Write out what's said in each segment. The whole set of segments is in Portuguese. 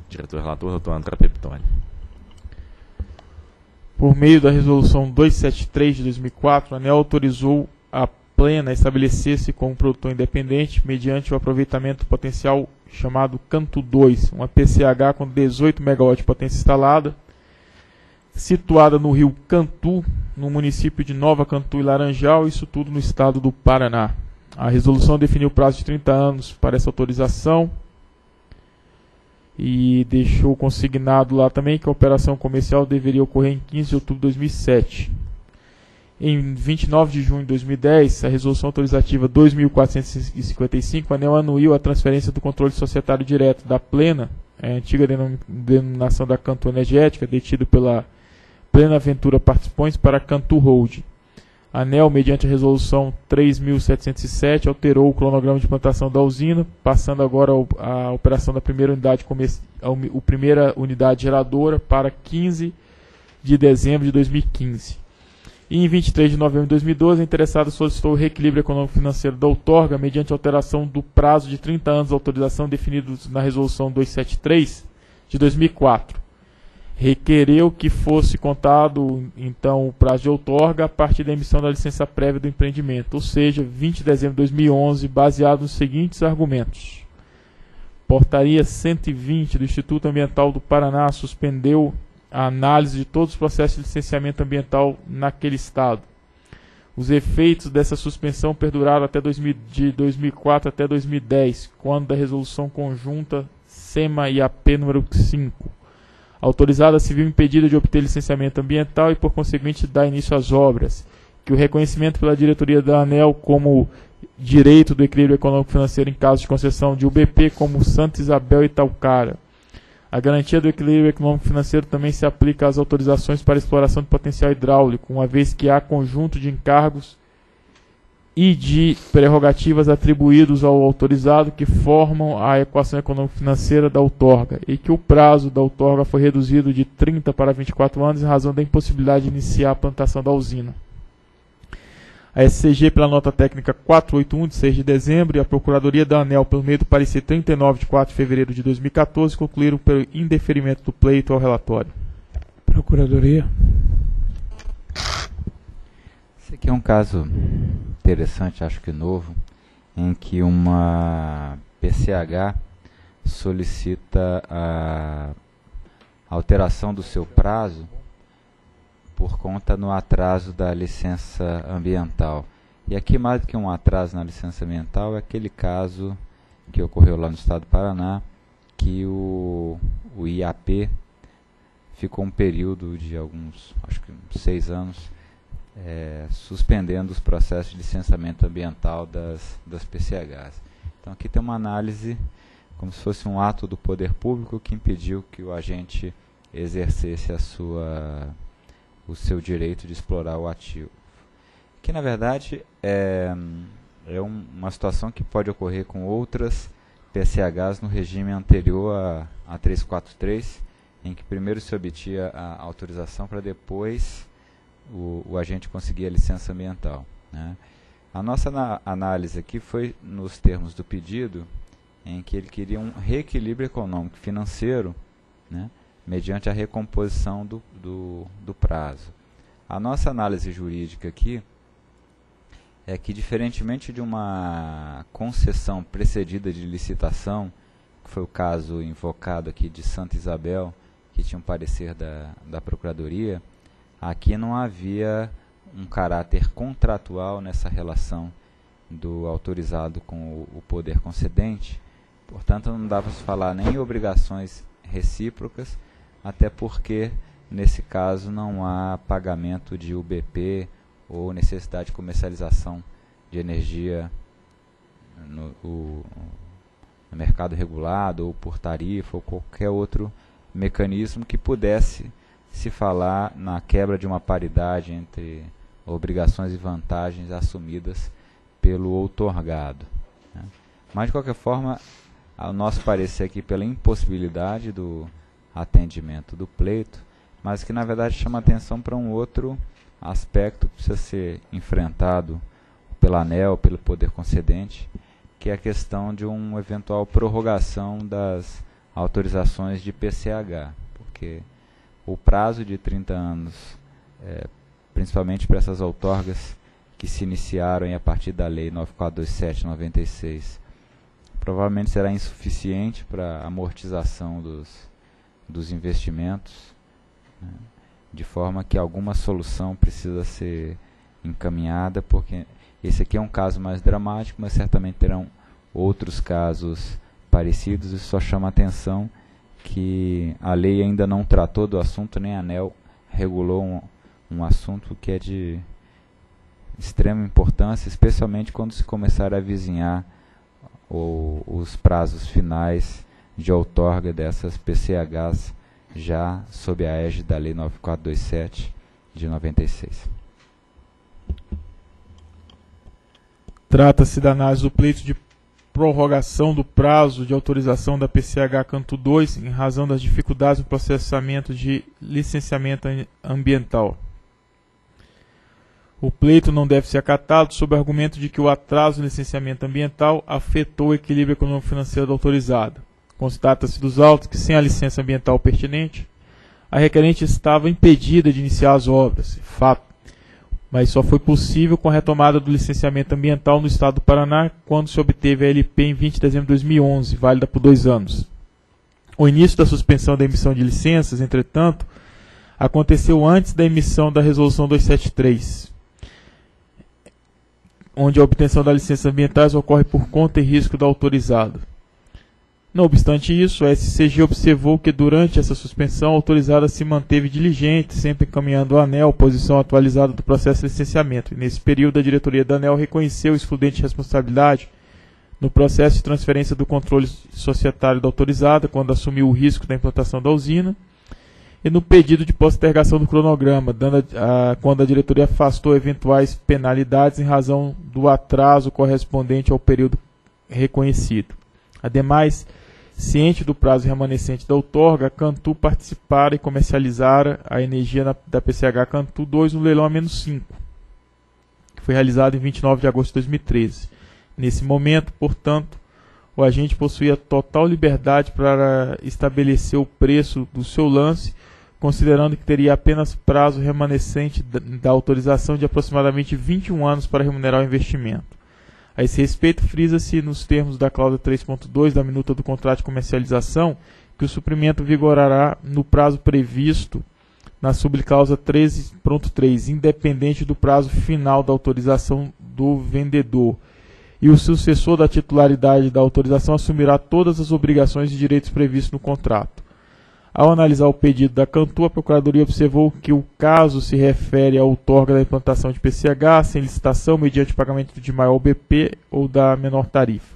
Diretor-relator, doutor André Peptoni. Por meio da Resolução 273 de 2004, a ANEEL autorizou a Plena a estabelecer-se como produtor independente mediante o aproveitamento potencial chamado Cantu 2, uma PCH com 18 MW de potência instalada, situada no rio Cantu, no município de Nova Cantu e Laranjal, isso tudo no estado do Paraná. A resolução definiu o prazo de 30 anos para essa autorização e deixou consignado lá também que a operação comercial deveria ocorrer em 15 de outubro de 2007. Em 29 de junho de 2010, a resolução autorizativa 2.455, a ANEEL anuiu a transferência do controle societário direto da Plena, a antiga denominação da Cantu Energética, detida pela Plena Ventura Participantes, para a Cantu Holding. A ANEEL, mediante a resolução 3.707, alterou o cronograma de implantação da usina, passando agora a operação da primeira unidade geradora para 15 de dezembro de 2015. E em 23 de novembro de 2012, a interessada solicitou o reequilíbrio econômico-financeiro da outorga mediante alteração do prazo de 30 anos de autorização definido na Resolução 273 de 2004. Requereu que fosse contado, então, o prazo de outorga a partir da emissão da licença prévia do empreendimento, ou seja, 20 de dezembro de 2011, baseado nos seguintes argumentos. Portaria 120 do Instituto Ambiental do Paraná suspendeu a análise de todos os processos de licenciamento ambiental naquele estado. Os efeitos dessa suspensão perduraram até de 2004 até 2010, quando da resolução conjunta SEMA-IAP número 5. A autorizada se viu impedida de obter licenciamento ambiental e, por conseguinte, dar início às obras, que o reconhecimento pela diretoria da ANEEL como direito do equilíbrio econômico-financeiro em caso de concessão de UBP como Santa Isabel e Taucara. A garantia do equilíbrio econômico-financeiro também se aplica às autorizações para exploração de potencial hidráulico, uma vez que há conjunto de encargos e de prerrogativas atribuídos ao autorizado que formam a equação econômico-financeira da outorga, e que o prazo da outorga foi reduzido de 30 para 24 anos em razão da impossibilidade de iniciar a plantação da usina. A SCG, pela nota técnica 481, de 6 de dezembro, e a Procuradoria da ANEEL, pelo meio do parecer 39, de 4 de fevereiro de 2014, concluíram pelo indeferimento do pleito ao relatório. Procuradoria. Esse aqui é um caso interessante, acho que novo, em que uma PCH solicita a alteração do seu prazo por conta no atraso da licença ambiental. E aqui, mais do que um atraso na licença ambiental, é aquele caso que ocorreu lá no estado do Paraná, que o IAP ficou um período de alguns, acho que 6 anos, suspendendo os processos de licenciamento ambiental das PCHs. Então aqui tem uma análise como se fosse um ato do poder público que impediu que o agente exercesse o seu direito de explorar o ativo. Que na verdade é uma situação que pode ocorrer com outras PCHs no regime anterior a 343, em que primeiro se obtinha a autorização para depois o agente conseguir a licença ambiental, né? A nossa análise aqui foi nos termos do pedido, em que ele queria um reequilíbrio econômico financeiro, né, mediante a recomposição do prazo. A nossa análise jurídica aqui é que, diferentemente de uma concessão precedida de licitação, que foi o caso invocado aqui de Santa Isabel, que tinha um parecer da Procuradoria, aqui não havia um caráter contratual nessa relação do autorizado com o poder concedente, portanto não dá para se falar nem em obrigações recíprocas, até porque nesse caso não há pagamento de UBP ou necessidade de comercialização de energia no mercado regulado ou por tarifa ou qualquer outro mecanismo que pudesse se falar na quebra de uma paridade entre obrigações e vantagens assumidas pelo outorgado, né? Mas, de qualquer forma, o nosso parecer aqui pela impossibilidade do atendimento do pleito, mas que, na verdade, chama atenção para um outro aspecto que precisa ser enfrentado pela ANEEL, pelo poder concedente, que é a questão de uma eventual prorrogação das autorizações de PCH, porque o prazo de 30 anos, principalmente para essas outorgas que se iniciaram a partir da Lei 9427/96, provavelmente será insuficiente para a amortização dos investimentos, né, de forma que alguma solução precisa ser encaminhada, porque esse aqui é um caso mais dramático, mas certamente terão outros casos parecidos, e só chama a atenção que a lei ainda não tratou do assunto, nem a ANEEL regulou um assunto que é de extrema importância, especialmente quando se começar a avizinhar os prazos finais de outorga dessas PCHs, já sob a égide da Lei 9427 de 96. Trata-se da análise do pleito de prorrogação do prazo de autorização da PCH Cantu 2 em razão das dificuldades no processamento de licenciamento ambiental. O pleito não deve ser acatado sob o argumento de que o atraso no licenciamento ambiental afetou o equilíbrio econômico-financeiro da autorizada. Constata-se dos autos que, sem a licença ambiental pertinente, a requerente estava impedida de iniciar as obras, fato, mas só foi possível com a retomada do licenciamento ambiental no estado do Paraná, quando se obteve a LP em 20 de dezembro de 2011, válida por 2 anos. O início da suspensão da emissão de licenças, entretanto, aconteceu antes da emissão da Resolução 273, onde a obtenção das licenças ambientais ocorre por conta e risco da autorizada. Não obstante isso, a SCG observou que durante essa suspensão a autorizada se manteve diligente, sempre encaminhando à ANEEL a posição atualizada do processo de licenciamento. E nesse período, a diretoria da ANEEL reconheceu excludente de responsabilidade no processo de transferência do controle societário da autorizada, quando assumiu o risco da implantação da usina, e no pedido de postergação do cronograma, quando a diretoria afastou eventuais penalidades em razão do atraso correspondente ao período reconhecido. Ademais, ciente do prazo remanescente da outorga, a Cantu participara e comercializara a energia da PCH Cantu 2 no leilão A-5, que foi realizado em 29 de agosto de 2013. Nesse momento, portanto, o agente possuía total liberdade para estabelecer o preço do seu lance, considerando que teria apenas prazo remanescente da autorização de aproximadamente 21 anos para remunerar o investimento. A esse respeito, frisa-se nos termos da cláusula 3.2 da minuta do contrato de comercialização que o suprimento vigorará no prazo previsto na subcláusula 13.3, independente do prazo final da autorização do vendedor, e o sucessor da titularidade da autorização assumirá todas as obrigações e direitos previstos no contrato. Ao analisar o pedido da Cantu, a Procuradoria observou que o caso se refere à outorga da implantação de PCH sem licitação mediante pagamento de maior BP ou da menor tarifa.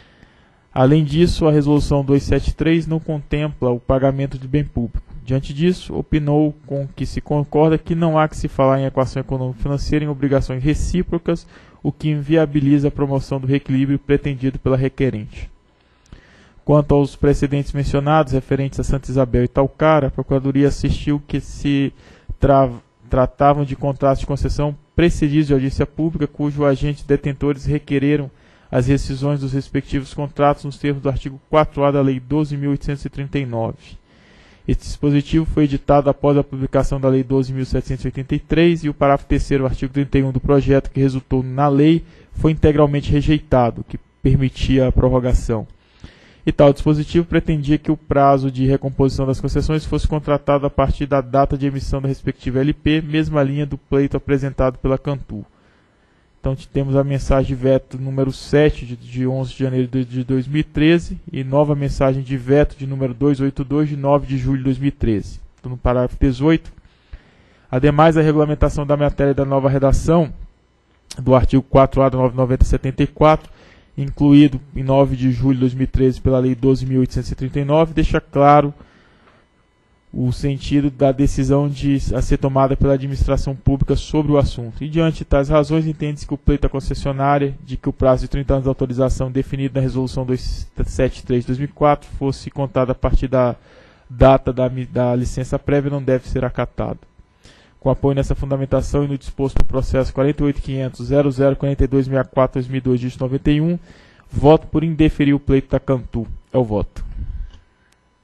Além disso, a Resolução 273 não contempla o pagamento de bem público. Diante disso, opinou com que se concorda que não há que se falar em equação econômico-financeira em obrigações recíprocas, o que inviabiliza a promoção do reequilíbrio pretendido pela requerente. Quanto aos precedentes mencionados, referentes a Santa Isabel e Talcara, a Procuradoria assistiu que se tratavam de contratos de concessão precedidos de audiência pública, cujo agente detentores requereram as rescisões dos respectivos contratos nos termos do artigo 4A da Lei 12.839. Este dispositivo foi editado após a publicação da Lei 12.783 e o parágrafo 3º do artigo 31 do projeto que resultou na lei foi integralmente rejeitado, que permitia a prorrogação. E tal dispositivo pretendia que o prazo de recomposição das concessões fosse contratado a partir da data de emissão da respectiva LP, mesma linha do pleito apresentado pela Cantu. Então temos a mensagem de veto número 7 de 11 de janeiro de 2013 e nova mensagem de veto de número 282 de 9 de julho de 2013. Então, no parágrafo 18, ademais da regulamentação da matéria da nova redação do artigo 4A da 990/74, incluído em 9 de julho de 2013 pela Lei 12.839, deixa claro o sentido da decisão a ser tomada pela administração pública sobre o assunto. E diante de tais razões, entende-se que o pleito da concessionária de que o prazo de 30 anos de autorização definido na Resolução 273 de 2004 fosse contado a partir da data da licença prévia não deve ser acatado. Com apoio nessa fundamentação e no disposto no processo 48.500.004264/2002, dígito 91, voto por indeferir o pleito da Cantu. É o voto.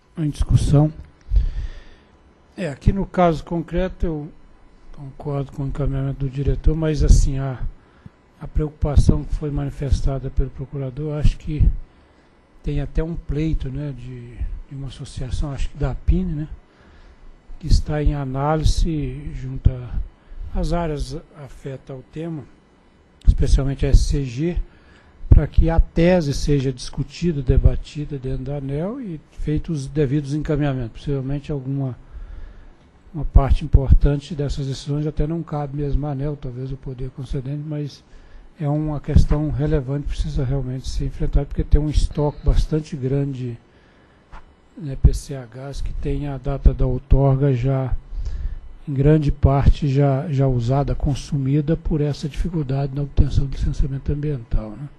em discussão. Aqui no caso concreto eu concordo com o encaminhamento do diretor, mas assim, a preocupação que foi manifestada pelo procurador, acho que tem até um pleito, né, de uma associação, acho que da APIN, né, que está em análise junto às áreas afetas ao tema, especialmente a SCG, para que a tese seja discutida, debatida dentro da ANEEL e feitos os devidos encaminhamentos. Possivelmente uma parte importante dessas decisões até não cabe mesmo à ANEEL, talvez o poder concedente, mas é uma questão relevante, precisa realmente ser enfrentada, porque tem um estoque bastante grande, né, PCHs, que tem a data da outorga já, em grande parte, já usada, consumida por essa dificuldade na obtenção do licenciamento ambiental, né?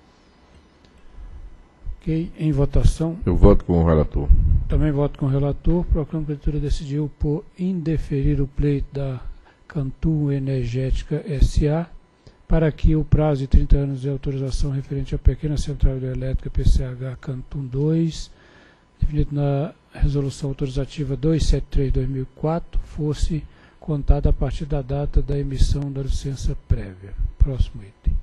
Ok, em votação. Eu voto com o relator. Também voto com o relator. Proclamo que a Prefeitura decidiu por indeferir o pleito da Cantu Energética S.A. para que o prazo de 30 anos de autorização referente à pequena central hidrelétrica PCH Cantum 2, definido na resolução autorizativa 273/2004, fosse contada a partir da data da emissão da licença prévia. Próximo item.